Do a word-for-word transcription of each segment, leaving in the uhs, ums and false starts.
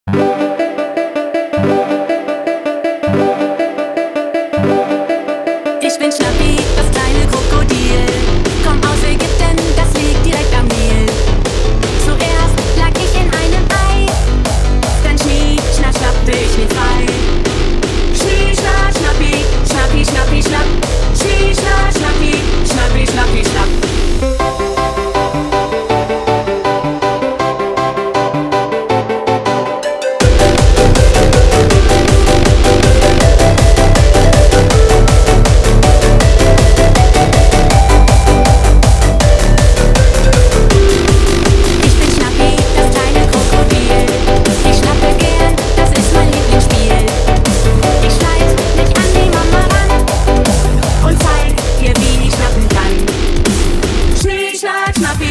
Ich bin Schnappi, das kleine Krokodil. Komm aus Ägypten, das liegt direkt am Nil. Zuerst lag ich in einem Ei, dann Schni-Schna-Schlappte ich mich frei. Schni-Schna-Schnappi, Schnappi, Schnappi, Schnapp. Schni-Schna-Schnappi, Schnappi, Schnappi, Schnapp.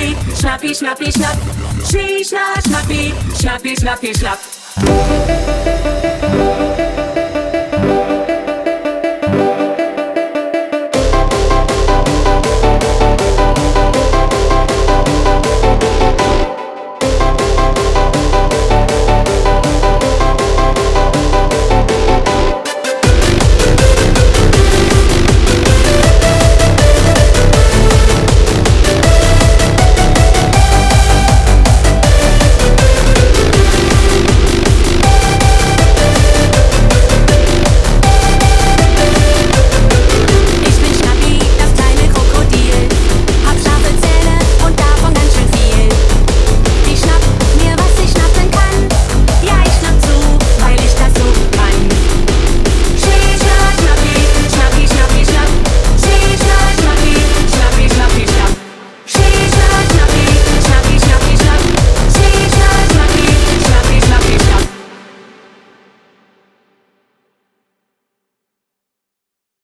Schnappi, Schnappi, Schnapp. Schni-Schna-Schnappi, Schnappi, Schnappi, Schnapp.